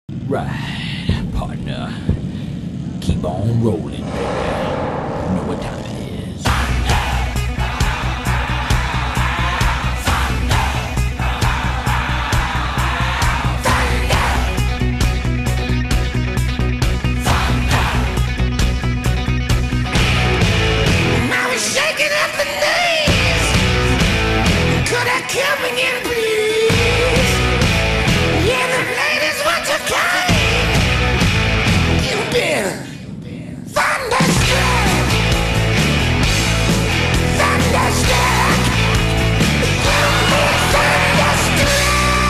Right, partner. Keep on rolling, baby. You know what time it is. Now he's shaking up the knees. Could I come again, please? Yeah, the ladies want to kind. You've been thunderstruck. Thunderstruck. You've been thunderstruck.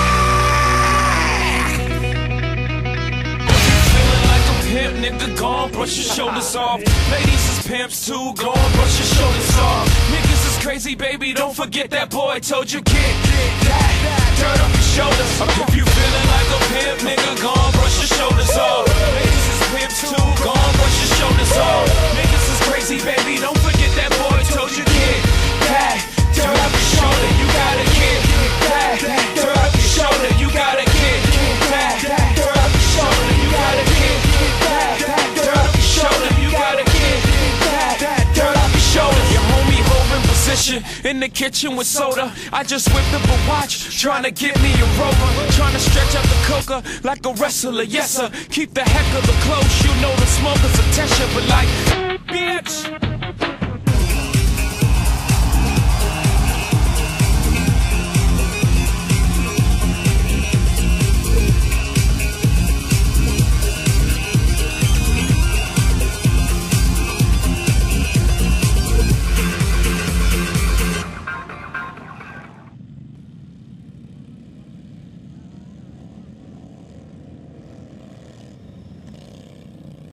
Feeling like a pimp, nigga, go on, brush your shoulders off. Ladies is pimps too, go on, brush your shoulders off. Niggas is crazy, baby, don't forget that boy told you get that dirt off your shoulders. If you feeling like a pimp, nigga, go on, brush your shoulders off. Ladies is pimps too, go on, brush your shoulders off. Niggas is crazy, baby, don't forget that boy told you get that dirt off your shoulder. You gotta get that dirt off your shoulder. You gotta get that dirt off your shoulder. You gotta get that dirt off your shoulder. You gotta get that dirt off your shoulder. Your homie holding position in the kitchen with soda. I just whipped up a watch, trying to get me a rover, trying to stretch out the coca like a wrestler. Yes sir, keep the heck of the close. You know the smokers attention, but like bitch.